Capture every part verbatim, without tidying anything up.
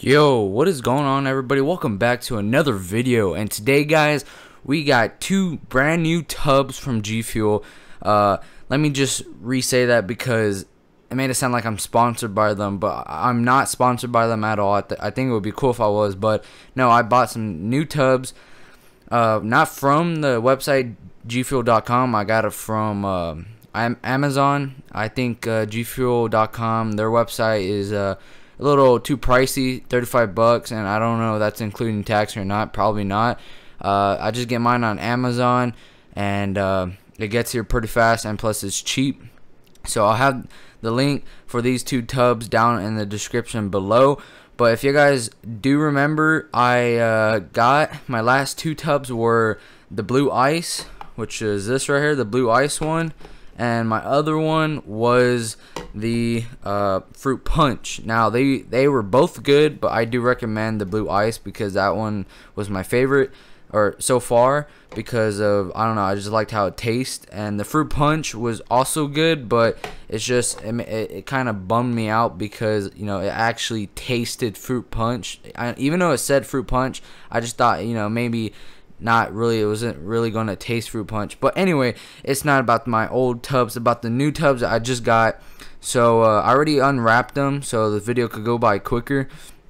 Yo, what is going on, everybody? Welcome back to another video, and today, guys, we got two brand new tubs from G Fuel. Uh, let me just re-say that because it made it sound like I'm sponsored by them, but I'm not sponsored by them at all. I, th I think it would be cool if I was, but no, I bought some new tubs, uh, not from the website G Fuel dot com. I got it from uh, Amazon. I think uh, G Fuel dot com, their website is uh, a little too pricey, thirty-five bucks, and I don't know if that's including tax or not. Probably not. Uh, I just get mine on Amazon, and uh, it gets here pretty fast, and plus it's cheap. So I'll have the link for these two tubs down in the description below. But if you guys do remember, I uh, got my last two tubs were the Blue Ice, which is this right here, the Blue Ice one. And my other one was the uh, Fruit Punch. Now they they were both good, but I do recommend the Blue Ice because that one was my favorite, or so far, because of, I don't know, I just liked how it tastes. And the Fruit Punch was also good, but it's just it, it, it kind of bummed me out because, you know, it actually tasted Fruit Punch. I, even though it said Fruit Punch, I just thought, you know, maybe not really, it wasn't really going to taste Fruit Punch. But anyway, it's not about my old tubs, about the new tubs that I just got. So uh, I already unwrapped them so the video could go by quicker.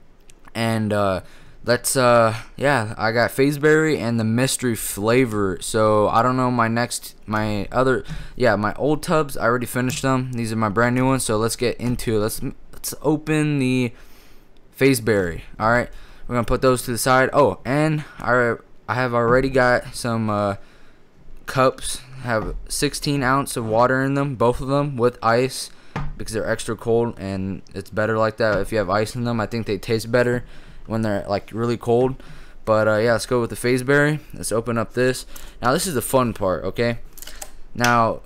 And uh, let's uh yeah, I got Phaseberry and the mystery flavor. So I don't know, my next my other yeah my old tubs, I already finished them. These are my brand new ones. So let's get into it. Let's let's open the Phaseberry. All right, we're gonna put those to the side. Oh, and I I have already got some uh, cups, have sixteen ounce of water in them, both of them with ice, because they're extra cold, and it's better like that if you have ice in them. I think they taste better when they're like really cold. But uh, yeah, let's go with the Phaseberry. Let's open up this. Now this is the fun part, okay? Now,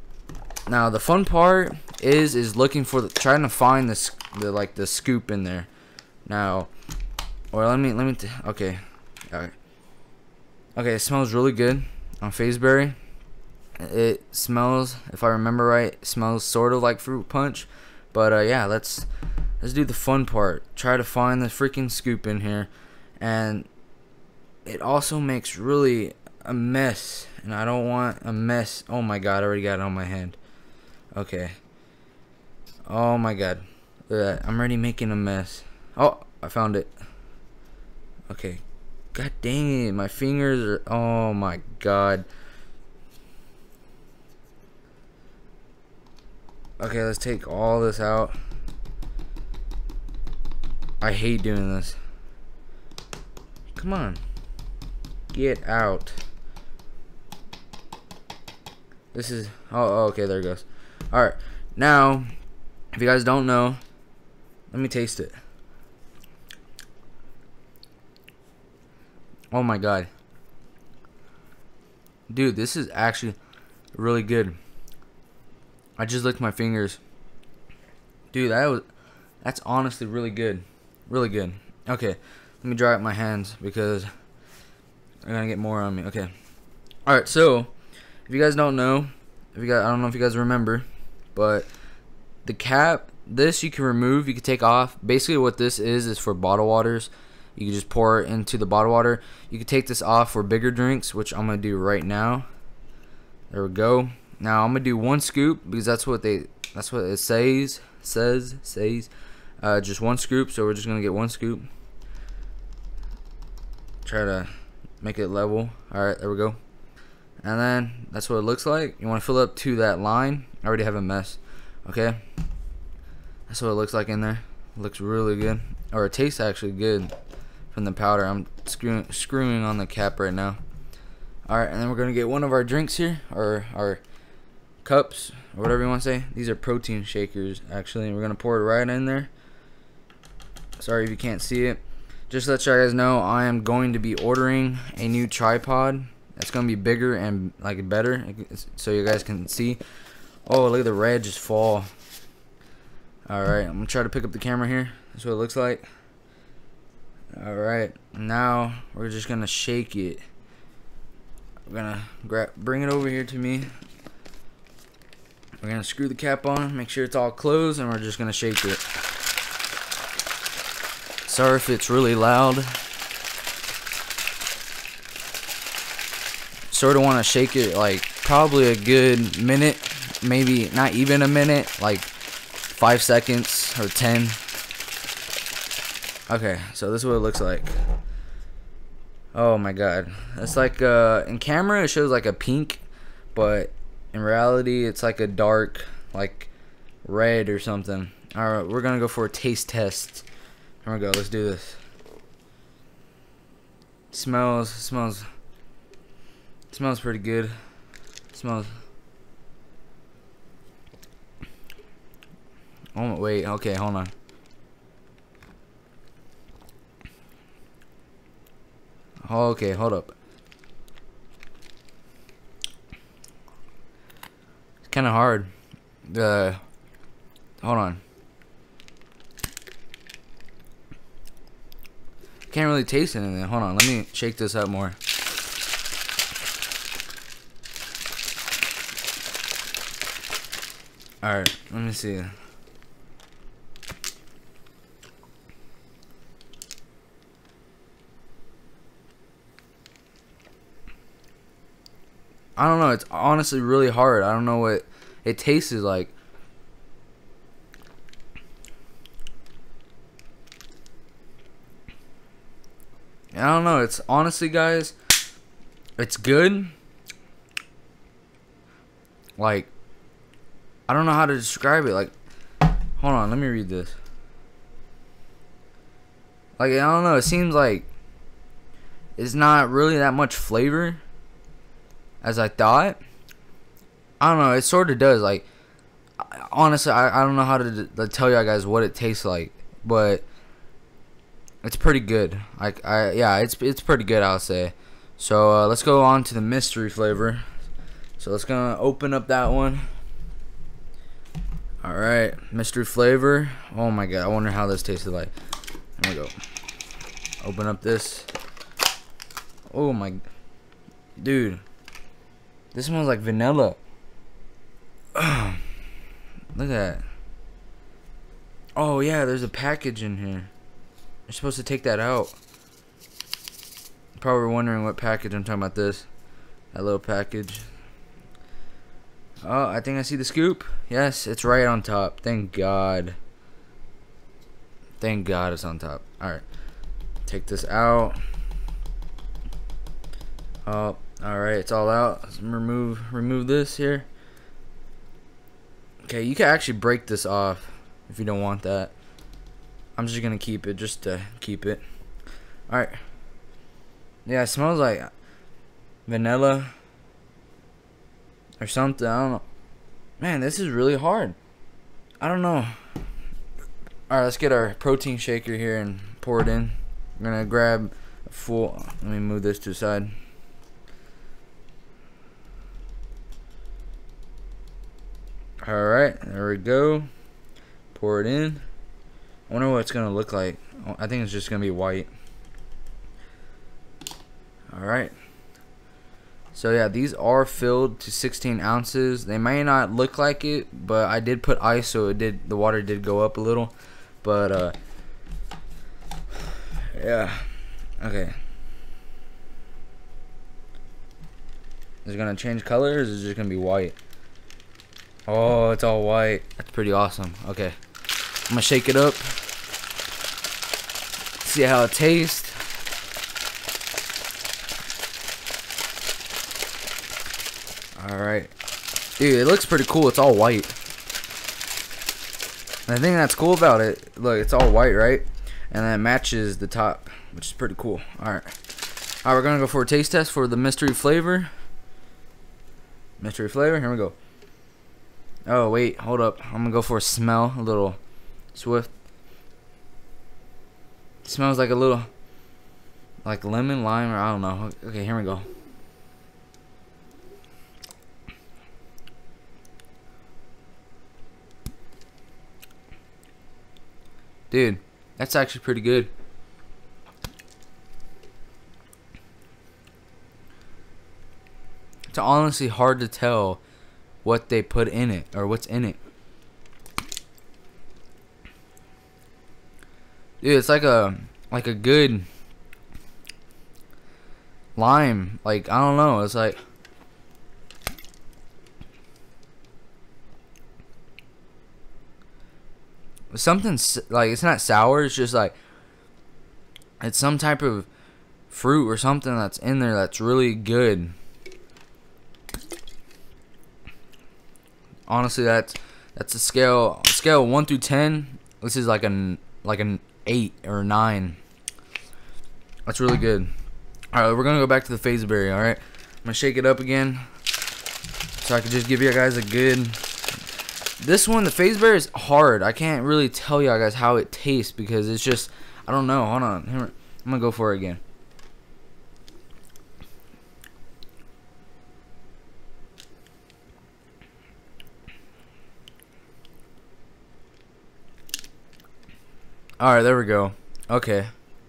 now the fun part is is looking for the, trying to find this the like the scoop in there. Now, or let me let me t okay, all right. Okay, it smells really good on Phaseberry. It smells, if I remember right, it smells sort of like Fruit Punch. But uh, yeah, let's let's do the fun part. Try to find the freaking scoop in here, and it also makes really a mess, and I don't want a mess. Oh my god, I already got it on my hand. Okay. Oh my god, look at that. I'm already making a mess. Oh, I found it. Okay. God dang it, my fingers are, oh my god. Okay, let's take all this out. I hate doing this. Come on. Get out. This is, oh, oh okay, there it goes. Alright, now, if you guys don't know, let me taste it. Oh my god, dude, this is actually really good. I just licked my fingers, dude. That was that's honestly really good, really good. Okay, let me dry up my hands because I'm gonna get more on me. Okay, all right. So if you guys don't know, if you guys, I don't know if you guys remember, but the cap, this you can remove, you can take off. Basically, what this is is for bottled waters. You can just pour it into the bottled water. You can take this off for bigger drinks, which I'm gonna do right now. There we go. Now I'm gonna do one scoop because that's what they that's what it says says says. Uh, just one scoop. So we're just gonna get one scoop. Try to make it level. All right, there we go. And then that's what it looks like. You want to fill up to that line. I already have a mess. Okay. That's what it looks like in there. It looks really good, or it tastes actually good. From the powder. I'm screwing screwing on the cap right now. Alright, and then we're gonna get one of our drinks here, or our cups, or whatever you want to say. These are protein shakers actually, and we're gonna pour it right in there. Sorry if you can't see it. Just to let you guys know, I am going to be ordering a new tripod that's gonna be bigger and like better, so you guys can see. Oh, look at the red just fall. Alright, I'm gonna try to pick up the camera here. That's what it looks like. Alright, now we're just gonna shake it. We're gonna grab, bring it over here to me. We're gonna screw the cap on, make sure it's all closed, and we're just gonna shake it. Sorry if it's really loud. Sort of want to shake it like probably a good minute, maybe not even a minute, like five seconds or ten. Okay, so this is what it looks like. Oh my god. It's like uh in camera it shows like a pink, but in reality it's like a dark like red or something. Alright, we're gonna go for a taste test. Here we go, let's do this. Smells smells smells pretty good. Smells. Oh wait, okay, hold on. Oh, okay, hold up. It's kind of hard. Uh, hold on. Can't really taste anything. Hold on, let me shake this up more. Alright, let me see. I don't know, it's honestly really hard. I don't know what it tastes like. I don't know, it's honestly, guys, it's good. Like, I don't know how to describe it. Like, hold on, let me read this. Like, I don't know, it seems like it's not really that much flavor as I thought. I don't know, it sort of does. Like, honestly, I, I don't know how to, to tell you guys what it tastes like, but it's pretty good. Like, I yeah, it's it's pretty good, I'll say. So uh, let's go on to the mystery flavor. So let's gonna open up that one. All right, mystery flavor. Oh my god, I wonder how this tasted like. There we go. Open up this. Oh my, dude. This smells like vanilla. Look at that. Oh yeah, there's a package in here. You're supposed to take that out. Probably wondering what package I'm talking about. This. That little package. Oh, I think I see the scoop. Yes, it's right on top. Thank God. Thank God it's on top. Alright. Take this out. Oh. Alright, it's all out. Let's remove remove this here. Okay, you can actually break this off if you don't want that. I'm just gonna keep it just to keep it. Alright. Yeah, it smells like vanilla or something. I don't know. Man, this is really hard. I don't know. Alright, let's get our protein shaker here and pour it in. I'm gonna grab a full. Let me move this to the side. Alright, there we go. Pour it in. I wonder what it's gonna look like. I think it's just gonna be white. Alright. So yeah, these are filled to sixteen ounces. They may not look like it, but I did put ice, so it did. The water did go up a little. But uh, yeah. Okay. Is it gonna change color, or is it just gonna be white? Oh, it's all white. That's pretty awesome. Okay. I'm gonna shake it up. See how it tastes. Alright. Dude, it looks pretty cool. It's all white. And the thing that's cool about it, look, it's all white, right? And then it matches the top, which is pretty cool. Alright. Alright, we're gonna go for a taste test for the mystery flavor. Mystery flavor, here we go. Oh, wait, hold up. I'm gonna go for a smell, a little swift. It smells like a little, like lemon, lime, or I don't know. Okay, here we go. Dude, that's actually pretty good. It's honestly hard to tell what they put in it, or what's in it. Dude, it's like a like a good lime. Like, I don't know. It's like something like, it's not sour. It's just like it's some type of fruit or something that's in there that's really good. Honestly, that's that's a scale scale one through ten. This is like an like an eight or nine. That's really good. All right, we're gonna go back to the phase berry. All right, I'm gonna shake it up again so I can just give you guys a good. This one, the phase berry, is hard. I can't really tell you guys how it tastes because it's just, I don't know. Hold on, Here, I'm gonna go for it again. Alright, there we go. Okay.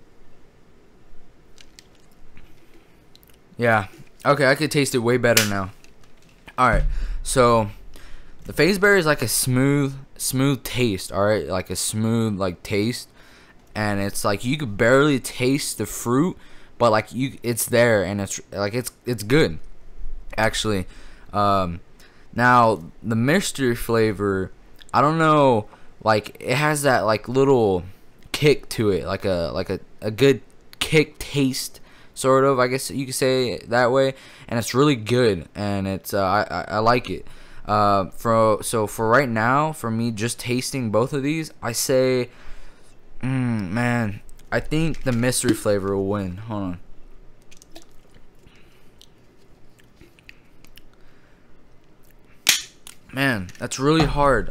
Yeah. Okay, I could taste it way better now. Alright, so the phase berry is like a smooth, smooth taste, alright? Like a smooth, like, taste. And it's like you could barely taste the fruit, but like you it's there and it's like it's it's good. Actually. Um now the mystery flavor, I don't know, like it has that like little kick to it, like a like a, a good kick taste, sort of, I guess you could say it that way, and it's really good, and it's uh, I, I I like it. Uh, for so for right now, for me just tasting both of these, I say, mm, man, I think the mystery flavor will win. Hold on. Man, that's really hard.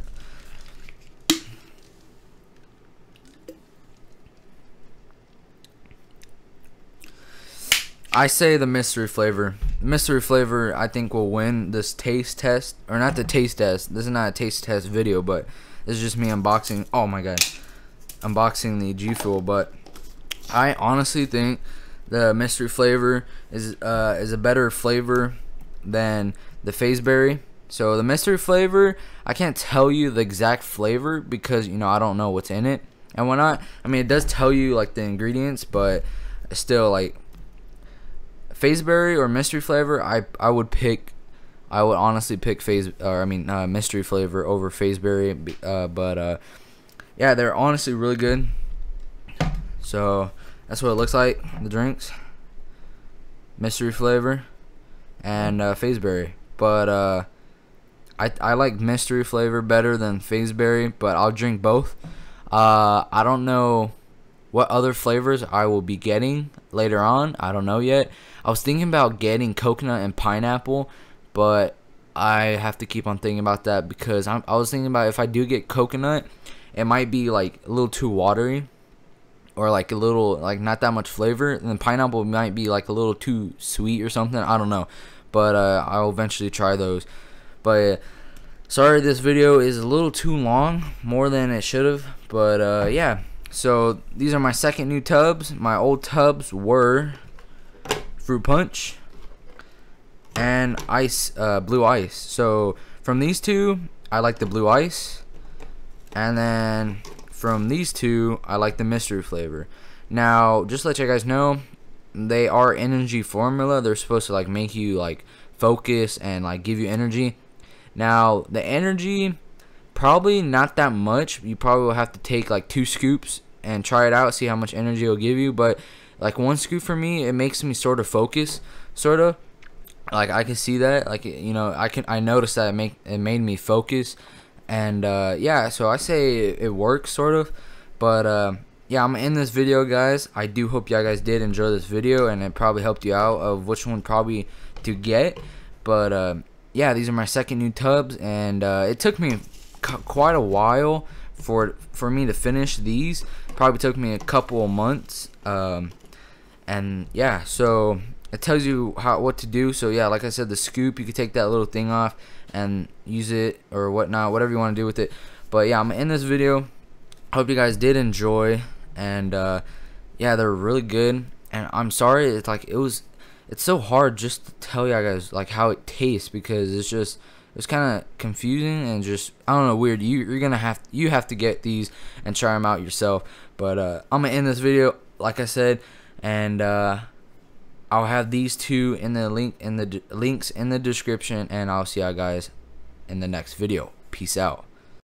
I say the mystery flavor. The mystery flavor, I think, will win this taste test. Or not the taste test. This is not a taste test video, but this is just me unboxing. Oh my god. Unboxing the G Fuel. But I honestly think the mystery flavor is uh, is a better flavor than the phase berry. So the mystery flavor, I can't tell you the exact flavor because, you know, I don't know what's in it and whatnot. I mean, it does tell you, like, the ingredients, but still, like, phase berry or mystery flavor, I I would pick, I would honestly pick phase, or I mean uh, mystery flavor over phase berry. Uh, but uh, yeah, they're honestly really good. So that's what it looks like. The drinks, mystery flavor, and uh, phase berry. But uh, I I like mystery flavor better than phase berry, but I'll drink both. Uh, I don't know what other flavors I will be getting later on. I don't know yet. I was thinking about getting coconut and pineapple, but I have to keep on thinking about that because I'm, I was thinking about if I do get coconut, it might be like a little too watery or like a little, like not that much flavor. And then pineapple might be like a little too sweet or something. I don't know. But uh, I'll eventually try those. But sorry, this video is a little too long, more than it should have. But uh, yeah. So these are my second new tubs. My old tubs were fruit punch and ice, uh, blue ice. So from these two, I like the blue ice, and then from these two, I like the mystery flavor. Now, just to let you guys know, they are energy formula. They're supposed to like make you like focus and like give you energy. Now, the energy, probably not that much. You probably will have to take like two scoops and try it out, see how much energy it'll give you. But like one scoop for me, it makes me sort of focus, sort of. Like I can see that, like, you know, I can I noticed that it make it made me focus, and uh, yeah, so I say it, it works sort of. But uh, yeah, I'm gonna end this video, guys. I do hope you guys did enjoy this video, and it probably helped you out of which one probably to get. But uh, yeah, these are my second new tubs, and uh, it took me quite a while for for me to finish these. Probably took me a couple of months. Um, and yeah, so it tells you how what to do. So yeah, like I said, the scoop, you can take that little thing off and use it or whatnot, whatever you want to do with it. But yeah, I'm gonna end this video. Hope you guys did enjoy, and uh, yeah, they're really good. And I'm sorry, it's like it was, it's so hard just to tell you guys like how it tastes because it's just it's kind of confusing and just, I don't know, weird. You, you're gonna have you have to get these and try them out yourself. But uh, I'm gonna end this video, like I said, and uh, I'll have these two in the link in the links in the description, and I'll see y'all guys in the next video. Peace out.